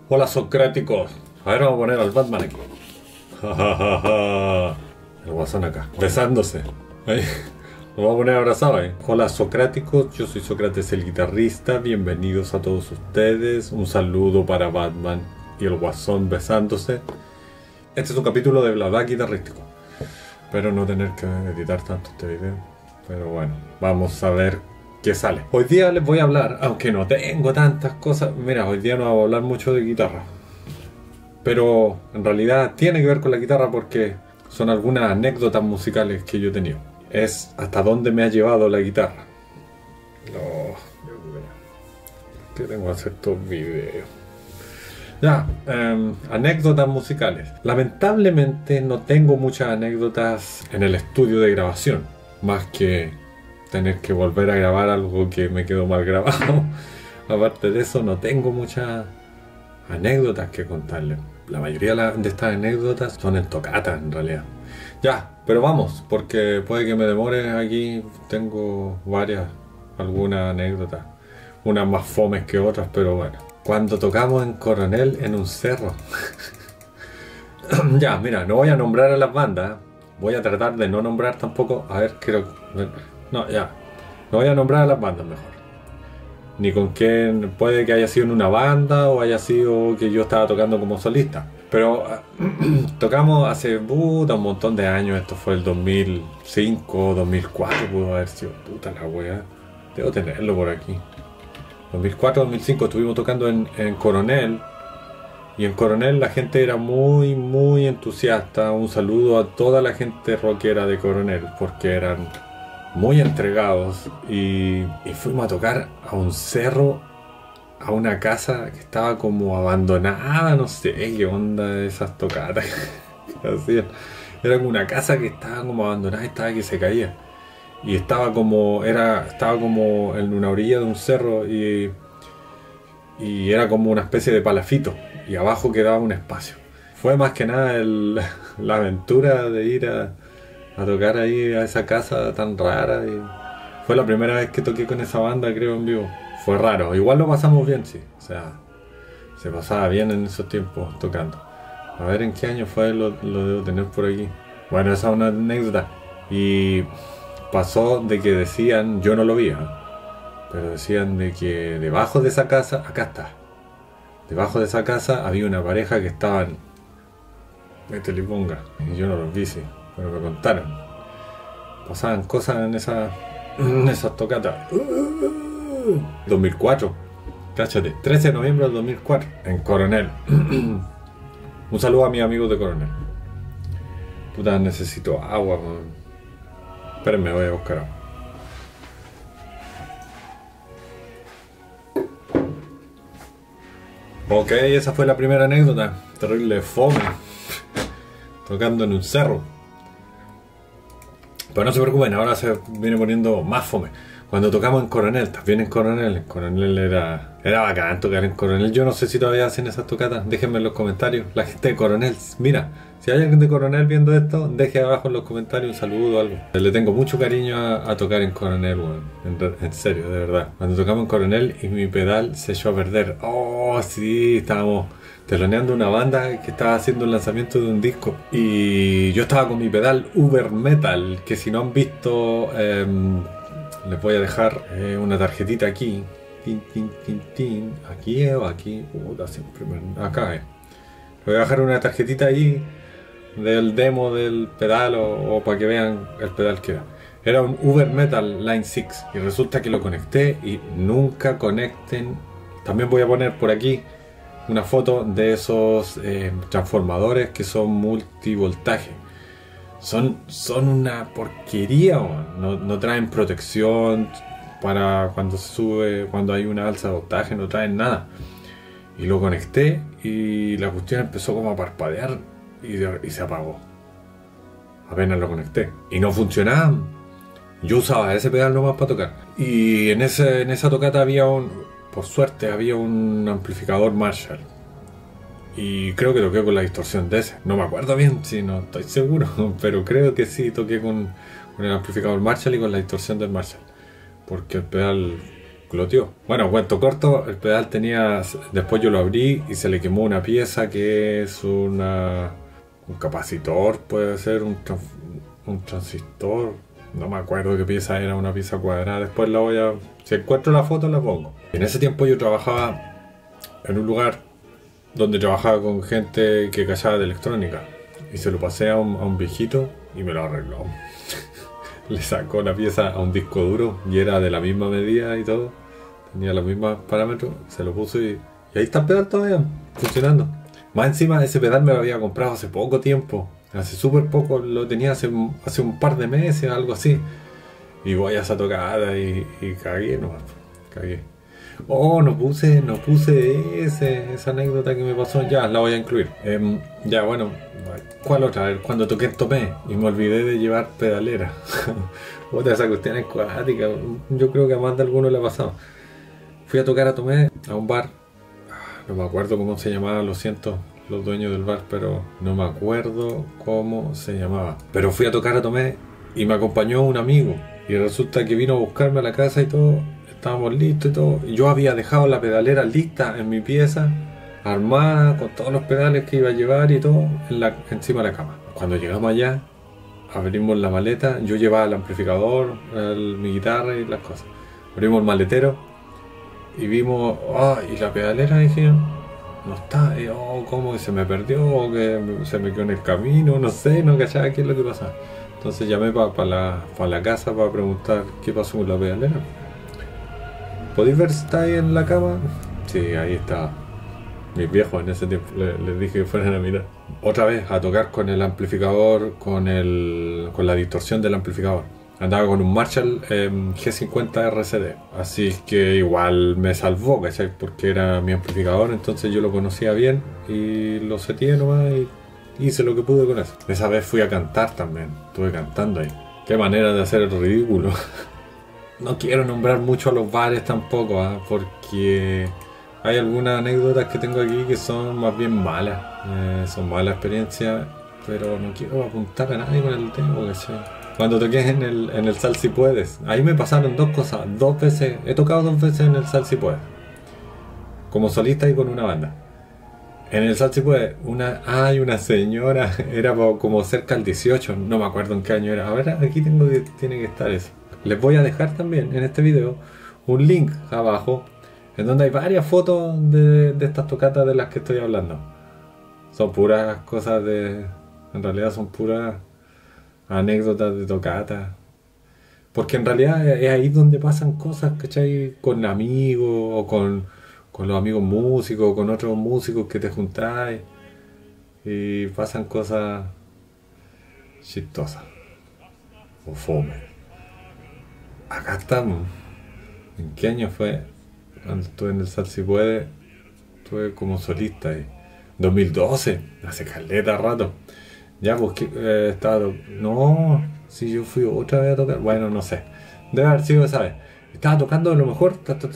Hola socráticos. A ver, vamos a poner al Batman aquí. Ja, ja, ja, ja. El guasón acá, besándose. Ahí. Nos vamos a poner abrazados ahí. Hola socráticos, yo soy Sócrates el guitarrista. Bienvenidos a todos ustedes. Un saludo para Batman y el guasón besándose. Este es un capítulo de Bla Bla guitarrístico. Espero no tener que editar tanto este video. Pero bueno, vamos a ver qué sale. Hoy día les voy a hablar, aunque no tengo tantas cosas. Mira, hoy día no vamos a hablar mucho de guitarra. Pero en realidad tiene que ver con la guitarra porque son algunas anécdotas musicales que yo he tenido. Es hasta dónde me ha llevado la guitarra. No, ¿qué tengo que hacer estos videos? Ya, anécdotas musicales. Lamentablemente no tengo muchas anécdotas en el estudio de grabación. Más que tener que volver a grabar algo que me quedó mal grabado. Aparte de eso, no tengo muchas anécdotas que contarles. La mayoría de estas anécdotas son en tocatas en realidad. Ya, pero vamos, porque puede que me demore aquí. Tengo algunas anécdotas. Unas más fomes que otras, pero bueno. Cuando tocamos en Coronel en un cerro. Ya, mira, no voy a nombrar a las bandas. Voy a tratar de no nombrar tampoco. A ver, creo. No, ya. No voy a nombrar a las bandas mejor. Ni con quién. Puede que haya sido en una banda o haya sido que yo estaba tocando como solista. Pero tocamos hace un montón de años. Esto fue el 2005, 2004. Pudo haber sido puta la wea. Debo tenerlo por aquí. 2004, 2005 estuvimos tocando en Coronel. Y en Coronel la gente era muy, muy entusiasta. Un saludo a toda la gente rockera de Coronel, porque eran muy entregados. Y fuimos a tocar a un cerro, a una casa que estaba como abandonada. No sé qué onda de esas tocatas que hacían. Era como una casa que estaba como abandonada y estaba que se caía. Y estaba como en una orilla de un cerro y era como una especie de palafito. Y abajo quedaba un espacio. Fue más que nada la aventura de ir a tocar ahí a esa casa tan rara. Y fue la primera vez que toqué con esa banda, creo, en vivo. Fue raro. Igual lo pasamos bien, sí. O sea, se pasaba bien en esos tiempos tocando. A ver en qué año fue, lo debo tener por aquí. Bueno, esa es una anécdota. Y pasó de que decían, yo no lo vi, pero decían de que debajo de esa casa, acá está. Debajo de esa casa había una pareja que estaban métele y ponga. Y yo no los vi, sí, pero me contaron. Pasaban cosas en esas tocatas. 2004. Cáchate, 13 de noviembre del 2004. En Coronel. Un saludo a mis amigos de Coronel. Puta, necesito agua, man. Espérenme, voy a buscar agua. Ok, esa fue la primera anécdota. Terrible fome. Tocando en un cerro. Pero no se preocupen, ahora se viene poniendo más fome. Cuando tocamos en Coronel, también en Coronel era bacán tocar en Coronel. Yo no sé si todavía hacen esas tocatas. Déjenme en los comentarios. La gente de Coronel, mira, si hay alguien de Coronel viendo esto, deje abajo en los comentarios un saludo o algo. Le tengo mucho cariño a tocar en Coronel, bueno, en serio, de verdad. Cuando tocamos en Coronel y mi pedal se echó a perder. Oh, sí, estábamos teloneando una banda que estaba haciendo el lanzamiento de un disco. Y yo estaba con mi pedal Uber Metal, que si no han visto, les voy a dejar una tarjetita aquí. Aquí o aquí. Acá Les voy a dejar una tarjetita ahí del demo del pedal o para que vean el pedal que era. Era un Uber Metal Line 6 y resulta que lo conecté y nunca conecten. También voy a poner por aquí una foto de esos transformadores que son multivoltaje. Son una porquería, no traen protección para cuando se sube, cuando hay una alza de voltaje, no traen nada. Y lo conecté y la cuestión empezó como a parpadear y se apagó. Apenas lo conecté. Y no funcionaba. Yo usaba ese pedal nomás para tocar. Y en esa tocata por suerte había un amplificador Marshall. Y creo que toqué con la distorsión de ese. No me acuerdo bien, si no estoy seguro. Pero creo que sí toqué con el amplificador Marshall y con la distorsión del Marshall. Porque el pedal explotió. Bueno, cuento corto, el pedal tenía... Después yo lo abrí y se le quemó una pieza que es un capacitor, puede ser un transistor. No me acuerdo qué pieza era, una pieza cuadrada. Después la voy a... Si encuentro la foto la pongo. En ese tiempo yo trabajaba en un lugar donde trabajaba con gente que callaba de electrónica. Y se lo pasé a un viejito y me lo arregló. Le sacó la pieza a un disco duro y era de la misma medida y todo. Tenía los mismos parámetros. Se lo puso y ahí está el pedal todavía funcionando. Más encima ese pedal me lo había comprado hace poco tiempo. Hace súper poco, lo tenía hace un par de meses, algo así. Y voy a esa tocada y cagué nomás. Cagué. Oh, no puse esa anécdota que me pasó. Ya, la voy a incluir. Ya, bueno. ¿Cuál otra? A ver, cuando toqué en Tomé y me olvidé de llevar pedalera. Otra, esa cuestión es cuática. Yo creo que a más de alguno le ha pasado. Fui a tocar a Tomé, a un bar. No me acuerdo cómo se llamaba, lo siento, los dueños del bar, pero no me acuerdo cómo se llamaba. Pero fui a tocar a Tomé y me acompañó un amigo. Y resulta que vino a buscarme a la casa y todo. Estábamos listos y todo. Y yo había dejado la pedalera lista en mi pieza, armada, con todos los pedales que iba a llevar y todo, encima de la cama. Cuando llegamos allá, abrimos la maleta. Yo llevaba el amplificador, mi guitarra y las cosas. Abrimos el maletero y vimos, y la pedalera, dije, no está, y como que se me perdió, o que se me quedó en el camino, no sé, no cachaba qué es lo que pasaba. Entonces llamé para la casa para preguntar qué pasó con la pedalera. ¿Podéis ver si está ahí en la cama? Sí, ahí está. Mis viejos en ese tiempo les dije que fueran a mirar. Otra vez a tocar con el amplificador, con la distorsión del amplificador. Andaba con un Marshall G50 RCD, así que igual me salvó, ¿cachai? Porque era mi amplificador, entonces yo lo conocía bien y lo seteé nomás y hice lo que pude con eso. Esa vez fui a cantar también, estuve cantando ahí. Qué manera de hacer el ridículo. No quiero nombrar mucho a los bares tampoco, porque hay algunas anécdotas que tengo aquí que son más bien malas. Son malas experiencias, pero no quiero apuntar a nadie con el tema, ¿cachai? Cuando toqué en el Sal Si Puedes, ahí me pasaron dos cosas. 2 veces, he tocado 2 veces en el Sal Si Puedes, como solista y con una banda. En el Sal Si Puedes, hay una señora, era como cerca del 18, no me acuerdo en qué año era. A ver, aquí tiene que estar eso. Les voy a dejar también en este video un link abajo en donde hay varias fotos de estas tocatas de las que estoy hablando. Son puras cosas en realidad son puras anécdotas de tocatas. Porque en realidad es ahí donde pasan cosas, ¿cachai? Con amigos, o con los amigos músicos, con otros músicos que te juntáis. Y pasan cosas chistosas. O fome. Acá estamos. ¿En qué año fue? Cuando estuve en el Sal Si Puede, estuve como solista ahí. 2012, hace caleta rato. Ya, pues estaba... No, si yo fui otra vez a tocar... Bueno, no sé. Debe haber sido esa vez. Estaba tocando a lo mejor...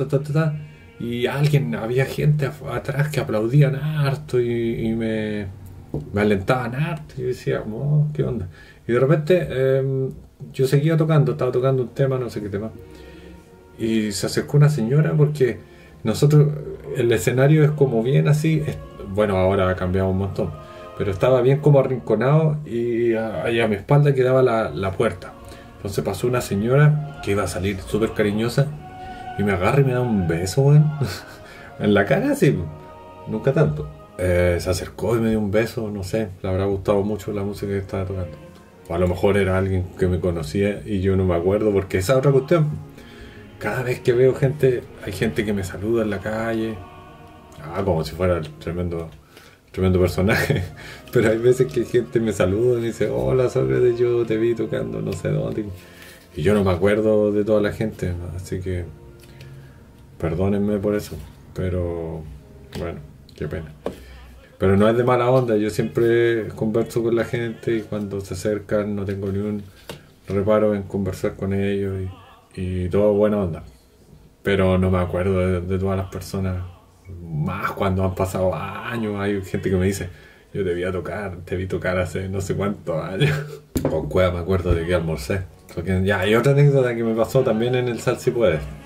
y había gente atrás que aplaudían harto y me alentaban harto. Y yo decía, ¿qué onda? Y de repente yo seguía tocando, estaba tocando un tema, no sé qué tema. Y se acercó una señora porque nosotros... El escenario es como bien así... Bueno, ahora ha cambiado un montón. Pero estaba bien como arrinconado y a mi espalda quedaba la puerta. Entonces pasó una señora que iba a salir súper cariñosa y me agarra y me da un beso, weón. En la cara, sí, nunca tanto. Se acercó y me dio un beso, no sé, le habrá gustado mucho la música que estaba tocando. O a lo mejor era alguien que me conocía y yo no me acuerdo, porque esa es otra cuestión. Cada vez que veo gente, hay gente que me saluda en la calle. Como si fuera el tremendo personaje. Pero hay veces que gente me saluda y me dice, hola Sócrates, yo te vi tocando no sé dónde. Y yo no me acuerdo de toda la gente, así que perdónenme por eso. Pero bueno, qué pena. Pero no es de mala onda, yo siempre converso con la gente y cuando se acercan no tengo ni un reparo en conversar con ellos y todo buena onda. Pero no me acuerdo de todas las personas. Más cuando han pasado años, hay gente que me dice, yo te vi tocar hace no sé cuántos años. Con Cueva me acuerdo de que almorcé. Porque ya hay otra anécdota que me pasó también en el Sal Si Puede.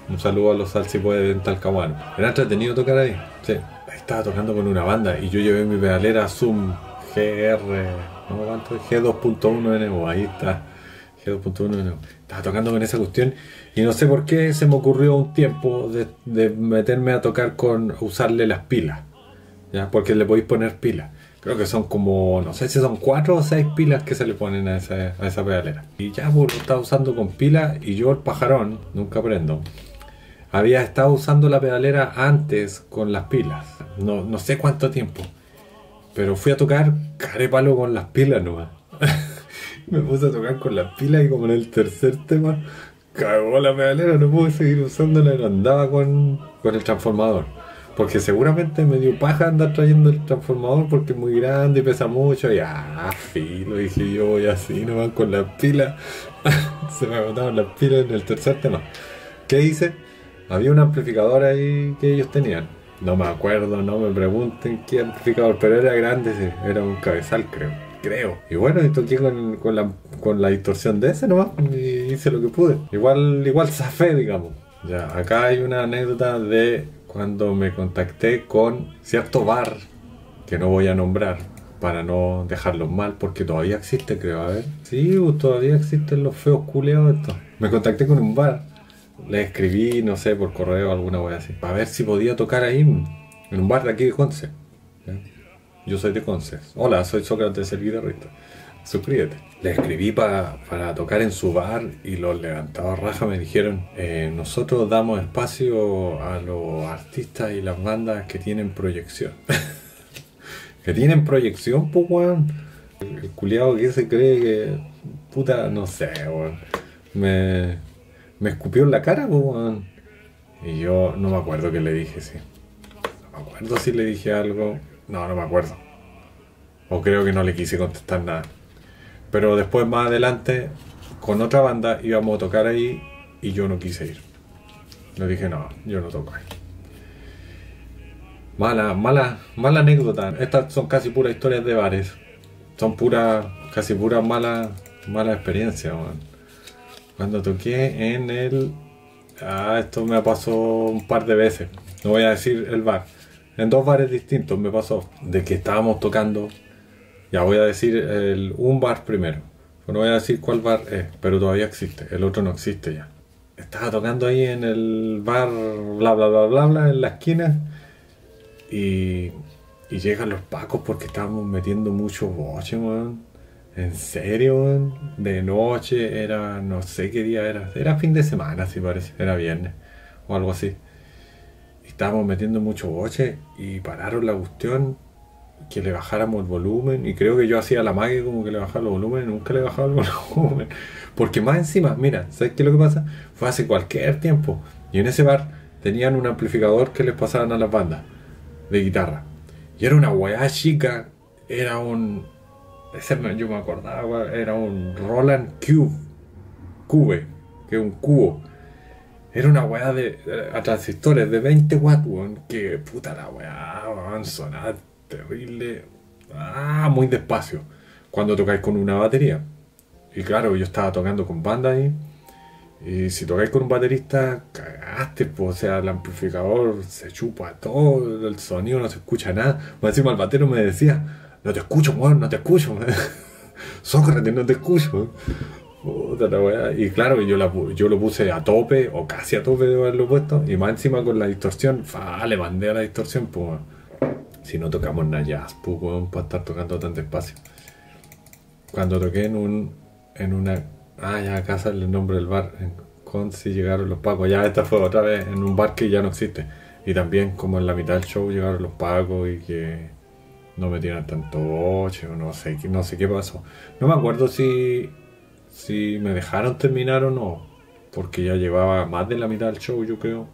Un saludo a los Salsipuedes en Talcahuano. Era entretenido tocar ahí. Sí, ahí estaba tocando con una banda y yo llevé mi pedalera Zoom GR, no cuánto es, G2.1N, ahí está, G2.1N. Estaba tocando con esa cuestión y no sé por qué se me ocurrió un tiempo de meterme a tocar con usarle las pilas, ¿ya? Porque le podéis poner pilas. Creo que son como, no sé si son 4 o 6 pilas que se le ponen a esa pedalera. Y ya pues, lo estaba usando con pilas y yo el pajarón, nunca aprendo. Había estado usando la pedalera antes con las pilas. No sé cuánto tiempo. Pero fui a tocar carepalo con las pilas nomás. Me puse a tocar con las pilas y como en el tercer tema cagó la pedalera, no pude seguir usándola, no andaba con el transformador. Porque seguramente me dio paja andar trayendo el transformador porque es muy grande y pesa mucho. Y filo, dije yo voy así nomás con las pilas. Se me agotaron las pilas en el tercer tema. ¿Qué hice? Había un amplificador ahí que ellos tenían. No me acuerdo, no me pregunten qué amplificador, pero era grande, sí, era un cabezal, creo. Y bueno, y toqué con la distorsión de ese nomás y hice lo que pude. Igual zafé, digamos. Ya, acá hay una anécdota de cuando me contacté con cierto bar que no voy a nombrar para no dejarlos mal, porque todavía existe, creo. A ver, sí, todavía existen los feos culeados estos. Me contacté con un bar. Le escribí, no sé, por correo alguna wea así, para ver si podía tocar ahí en un bar de aquí de Conce. ¿Ya? Yo soy de Conce. Hola, soy Sócrates, el guitarrista. Suscríbete. Le escribí para tocar en su bar y los levantados raja me dijeron, nosotros damos espacio a los artistas y las bandas que tienen proyección. Que tienen proyección, pues weón. El culiado que se cree que... Puta, no sé, weón. Me escupió en la cara, pues, weón. Y yo no me acuerdo qué le dije, sí. No me acuerdo si le dije algo. No me acuerdo. O creo que no le quise contestar nada. Pero después, más adelante, con otra banda íbamos a tocar ahí y yo no quise ir. Le dije, no, yo no toco ahí. Mala anécdota. Estas son casi puras historias de bares. Son casi puras malas experiencias, weón. Cuando toqué en el... esto me pasó un par de veces. No voy a decir el bar. En 2 bares distintos me pasó. De que estábamos tocando... Ya voy a decir un bar primero. No voy a decir cuál bar es, pero todavía existe. El otro no existe ya. Estaba tocando ahí en el bar bla bla bla bla bla en la esquina. Y llegan los pacos porque estábamos metiendo mucho boche, weón. ¿En serio, weón? De noche, era... no sé qué día era. Era fin de semana, si parece. Era viernes. O algo así. Y estábamos metiendo mucho boche. Y pararon la cuestión. Que le bajáramos el volumen. Y creo que yo hacía la magia como que le bajaba el volumen. Y nunca le bajaba el volumen. Porque más encima, mira, ¿sabes qué es lo que pasa? Fue hace cualquier tiempo. Y en ese bar tenían un amplificador que les pasaban a las bandas. De guitarra. Y era una weá chica. Era un... yo me acordaba, era un Roland Cube, que es un cubo. Era una weá a transistores de 20 watts, weón. Que puta la weá, weón, sonaba terrible. Muy despacio. Cuando tocáis con una batería. Y claro, yo estaba tocando con banda ahí. Y si tocáis con un baterista, cagaste, pues, o sea, el amplificador se chupa todo, el sonido no se escucha nada. Más encima el batero me decía, no te escucho, weón, no te escucho. Sócrates, no te escucho. Puta la weá. Y claro, yo lo puse a tope, o casi a tope de haberlo puesto. Y más encima con la distorsión, le mandé a la distorsión, pues. Si no tocamos nada jazz, pues, weón, para estar tocando tan despacio. Cuando toqué en una... ya acá sale el nombre del bar. En Conci llegaron los pacos. Ya esta fue otra vez en un bar que ya no existe. Y también como en la mitad del show llegaron los pacos y que no metieran tanto boche o no sé qué pasó. No me acuerdo si me dejaron terminar o no. Porque ya llevaba más de la mitad del show, yo creo.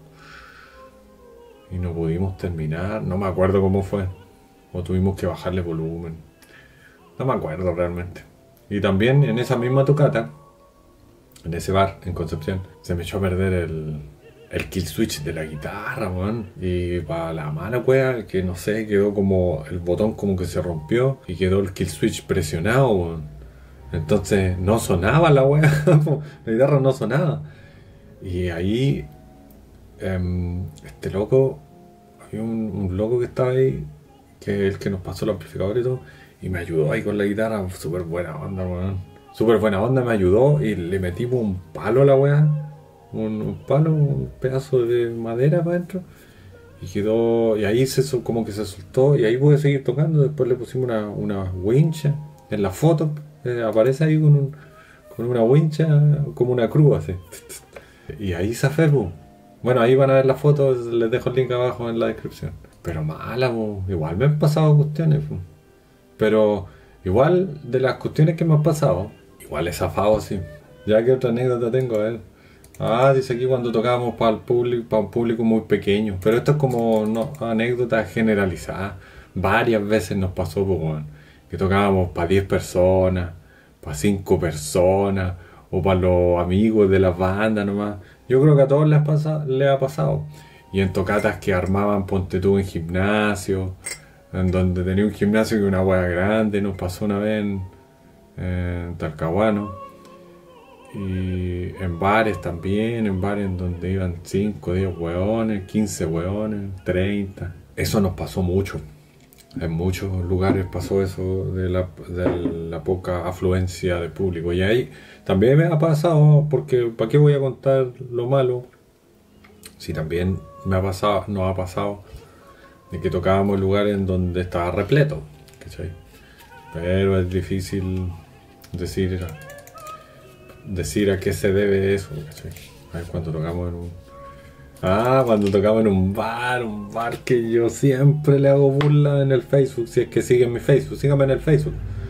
Y no pudimos terminar. No me acuerdo cómo fue. O tuvimos que bajarle volumen. No me acuerdo realmente. Y también en esa misma tocata, en ese bar en Concepción, se me echó a perder el kill switch de la guitarra, weón. Y para la mala wea, que no sé, quedó como el botón como que se rompió y quedó el kill switch presionado, weón. Entonces no sonaba la wea, la guitarra no sonaba. Y ahí Este loco, había un loco que estaba ahí, que es el que nos pasó el amplificador y todo, y me ayudó ahí con la guitarra, súper buena onda, weón. Súper buena onda, me ayudó y le metimos un palo a la weá, un palo, un pedazo de madera para adentro, y quedó, y ahí como que se soltó, y ahí pude seguir tocando. Después le pusimos una wincha, en la foto, aparece ahí con una wincha, como una cruz así. Y ahí zafé, po. Bueno, ahí van a ver las fotos, les dejo el link abajo en la descripción. Pero mala, po. Igual me han pasado cuestiones, po. Pero igual de las cuestiones que me han pasado, igual he zafado, sí. Ya que otra anécdota tengo, a ver. Ah, dice aquí cuando tocábamos para el público, para un público muy pequeño. Pero esto es como no, anécdota generalizada. Varias veces nos pasó, pues, weón, que tocábamos para 10 personas, para 5 personas, o para los amigos de las bandas nomás. Yo creo que a todos les ha pasado. Y en tocatas que armaban, ponte tú, en gimnasio, en donde tenía un gimnasio que una hueá grande, nos pasó una vez en Talcahuano. Y en bares también, en bares en donde iban 5, 10 hueones, 15 hueones, 30. Eso nos pasó mucho. En muchos lugares pasó eso de la poca afluencia de público. Y ahí también me ha pasado, porque ¿para qué voy a contar lo malo? Si también me ha pasado, nos ha pasado de que tocábamos en lugares en donde estaba repleto, ¿cachai? Pero es difícil decir a qué se debe eso, ¿cachai? A ver, cuando tocamos en cuando tocamos en un bar que yo siempre le hago burla en el Facebook, si es que siguen mi Facebook, síganme en el Facebook.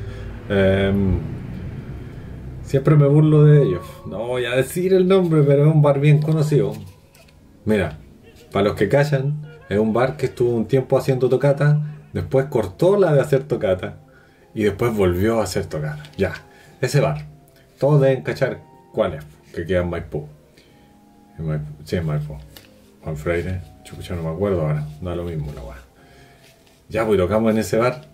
Siempre me burlo de ellos. No voy a decir el nombre, pero es un bar bien conocido. Mira, para los que callan, es un bar que estuvo un tiempo haciendo tocata, después cortó la de hacer tocata y después volvió a hacer tocata. Ya, ese bar. Todos deben cachar cuál es, que queda en Maipú. Sí, en Maipú. Juan Freire, chucha, no me acuerdo ahora, da lo mismo la weá. Ya, pues tocamos en ese bar.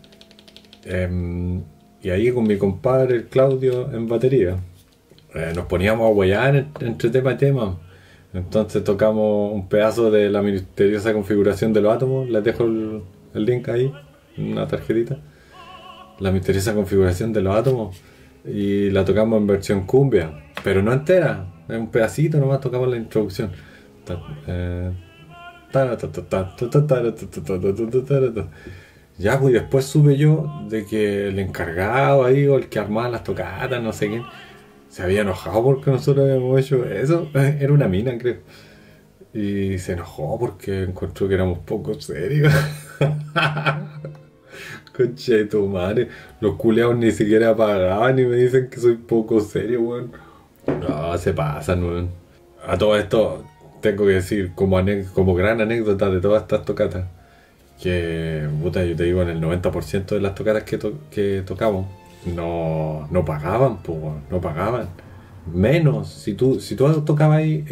Y ahí con mi compadre, el Claudio, en batería. Nos poníamos a huear entre tema y tema. Entonces tocamos un pedazo de la misteriosa configuración de los átomos. Les dejo el link ahí, una tarjetita. La misteriosa configuración de los átomos. Y la tocamos en versión cumbia, pero no entera, es un pedacito nomás, tocamos la introducción. Ya, pues después supe yo de que el encargado ahí, o el que armaba las tocatas, no sé quién, se había enojado porque nosotros habíamos hecho eso. Era una mina, creo. Y se enojó porque encontró que éramos poco serios. Concha de tu madre, los culeados ni siquiera pagaban y me dicen que soy poco serio, weón. No, se pasan, weón. A todo esto, tengo que decir, como gran anécdota de todas estas tocatas, que, puta, yo te digo, en el 90% de las tocatas que tocamos, no pagaban, pues, no pagaban. Menos, si tú tocabas ahí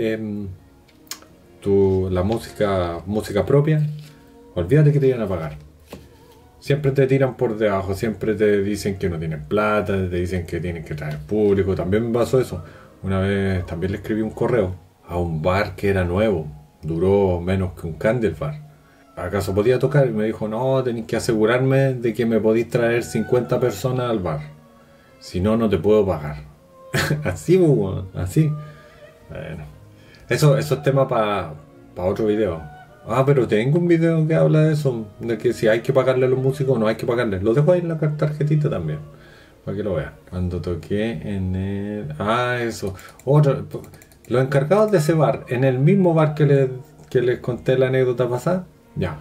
la música propia, olvídate que te iban a pagar. Siempre te tiran por debajo, siempre te dicen que no tienen plata, te dicen que tienen que traer público. También me pasó eso. Una vez también le escribí un correo a un bar que era nuevo, duró menos que un Candle Bar. ¿Acaso podía tocar? Y me dijo, no, tenéis que asegurarme de que me podéis traer 50 personas al bar. Si no, no te puedo pagar. Así, bueno, así. Bueno, eso es tema para otro video. Ah, pero tengo un video que habla de eso, de que si hay que pagarle a los músicos o no hay que pagarle. Lo dejo ahí en la tarjetita también, para que lo vean. Cuando toqué en el... Ah, eso. Otro. Los encargados de ese bar, en el mismo bar que les conté la anécdota pasada, ya.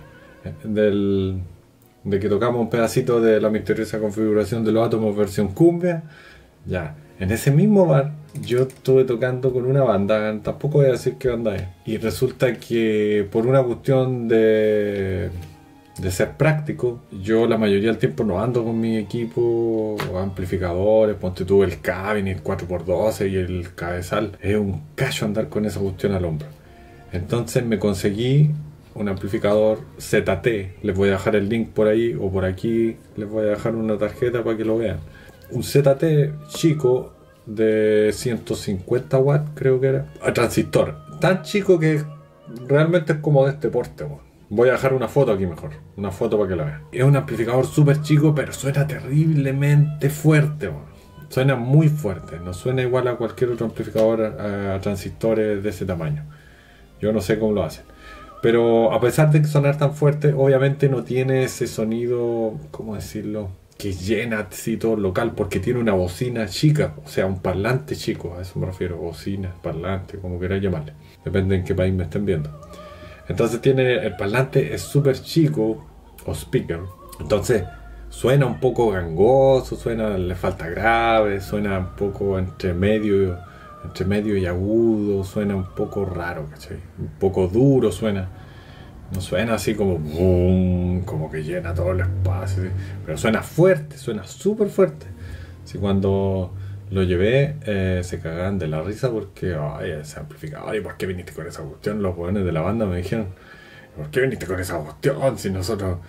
De que tocamos un pedacito de la misteriosa configuración de los átomos versión cumbia, ya. En ese mismo bar yo estuve tocando con una banda, tampoco voy a decir qué banda es, y resulta que por una cuestión de ser práctico, yo la mayoría del tiempo no ando con mi equipo, amplificadores, ponte tú el cabinet 4x12 y el cabezal, es un cacho andar con esa cuestión al hombro. Entonces me conseguí un amplificador ZT, les voy a dejar el link por ahí o por aquí, les voy a dejar una tarjeta para que lo vean. Un ZT chico de 150 watts, creo que era, a transistor, tan chico que realmente es como de este porte, weón. Voy a dejar una foto aquí mejor. Una foto para que la vean. Es un amplificador súper chico, pero suena terriblemente fuerte, weón. Suena muy fuerte. No suena igual a cualquier otro amplificador a transistores de ese tamaño. Yo no sé cómo lo hacen. Pero a pesar de sonar tan fuerte, obviamente no tiene ese sonido, ¿cómo decirlo?, que llena así todo el local, porque tiene una bocina chica, o sea, un parlante chico, a eso me refiero, bocina, parlante, como queráis llamarle, depende en qué país me estén viendo. Entonces el parlante es súper chico, o speaker, entonces suena un poco gangoso, le falta grave, suena un poco entre medio y agudo, suena un poco raro, ¿cachai? Un poco duro suena. No suena así como boom, como que llena todo el espacio, ¿sí? Pero suena fuerte, suena súper fuerte. Así cuando lo llevé, se cagaban de la risa porque, ay, ese amplificador, ¿y por qué viniste con esa cuestión? Los jóvenes de la banda me dijeron, ¿por qué viniste con esa cuestión? Si nosotros,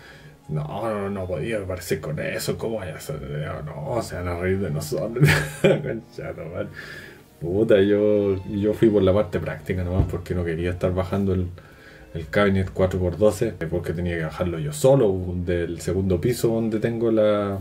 no podía aparecer con eso, ¿cómo vaya a ser? No, se van a reír de nosotros. Conchato, man. Puta, yo fui por la parte práctica nomás porque no quería estar bajando el cabinet 4x12 porque tenía que bajarlo yo solo del segundo piso donde tengo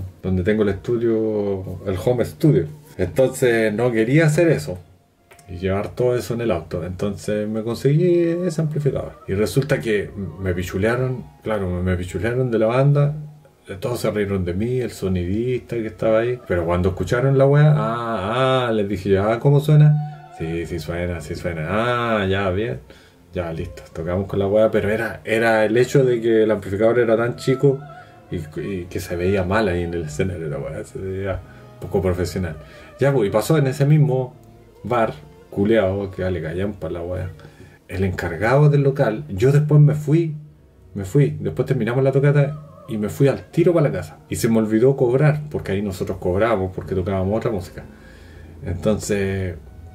el estudio, el home studio. Entonces no quería hacer eso y llevar todo eso en el auto. Entonces me conseguí ese amplificador y resulta que me pichulearon, claro, me pichulearon de la banda. Todos se rieron de mí, el sonidista que estaba ahí. Pero cuando escucharon la weá, les dije yo, ¿cómo suena? Sí suena. Ya, bien. Ya, listo, tocamos con la weá, pero era el hecho de que el amplificador era tan chico y que se veía mal ahí en el escenario, la weá, se veía poco profesional. Ya, pues, y pasó en ese mismo bar, culeado, que le callan para la weá. El encargado del local, yo después me fui, después terminamos la tocata y me fui al tiro para la casa. Y se me olvidó cobrar, porque ahí nosotros cobrábamos, porque tocábamos otra música. Entonces,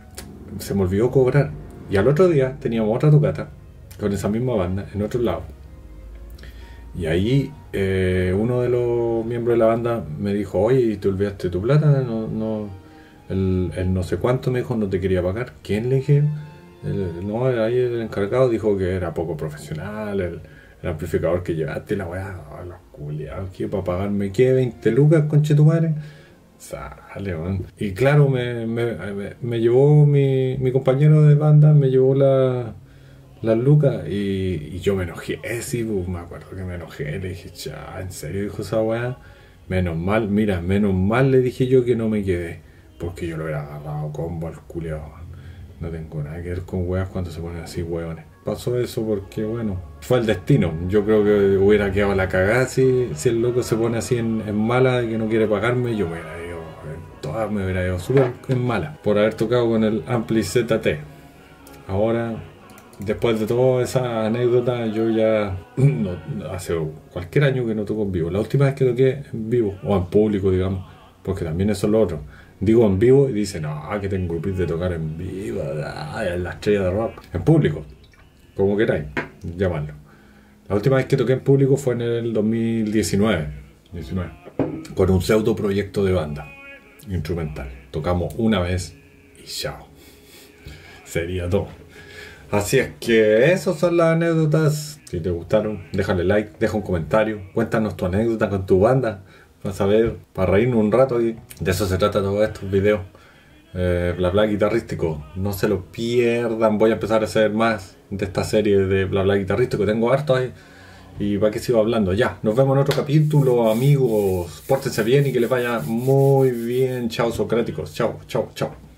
se me olvidó cobrar. Y al otro día teníamos otra tocata con esa misma banda en otro lado. Y ahí uno de los miembros de la banda me dijo, oye, ¿te olvidaste tu plata? El no sé cuánto me dijo, no te quería pagar. ¿Quién? Le dije. No, ahí el encargado dijo que era poco profesional, el amplificador que llevaste, la weá, los culiados, ¿qué? Para pagarme, ¿qué? 20 lucas, conchetumare. Sale, man. Y claro, me llevó mi compañero de banda, me llevó las lucas y yo me enojé, sí, pues, me acuerdo que me enojé, le dije, ¿en serio dijo esa weá? Menos mal le dije yo que no me quedé, porque yo lo hubiera agarrado combo al culiao. No tengo nada que ver con weas cuando se ponen así weones. Pasó eso porque, bueno, fue el destino. Yo creo que hubiera quedado la cagada si el loco se pone así en mala de que no quiere pagarme, yo me hubiera ido súper en mala por haber tocado con el Ampli ZT. Ahora, después de toda esa anécdota, yo ya hace cualquier año que no toco en vivo. La última vez que toqué en vivo, o en público, digamos, porque también eso es lo otro. Digo en vivo y dicen, que tengo que de tocar en vivo, en la estrella de rock. En público, como queráis llamarlo. La última vez que toqué en público fue en el 2019, con un pseudo proyecto de banda instrumental. Tocamos una vez y chao. Sería todo. Así es que esas son las anécdotas. Si te gustaron, déjale like, deja un comentario, cuéntanos tu anécdota con tu banda. Vas a ver, para reírnos un rato, y de eso se trata todos estos videos. Bla bla guitarrístico, no se lo pierdan. Voy a empezar a hacer más de esta serie de bla bla guitarrístico. Tengo harto ahí y va que sigo hablando. Ya, nos vemos en otro capítulo, amigos. Pórtense bien y que les vaya muy bien. Chao, socráticos. Chao.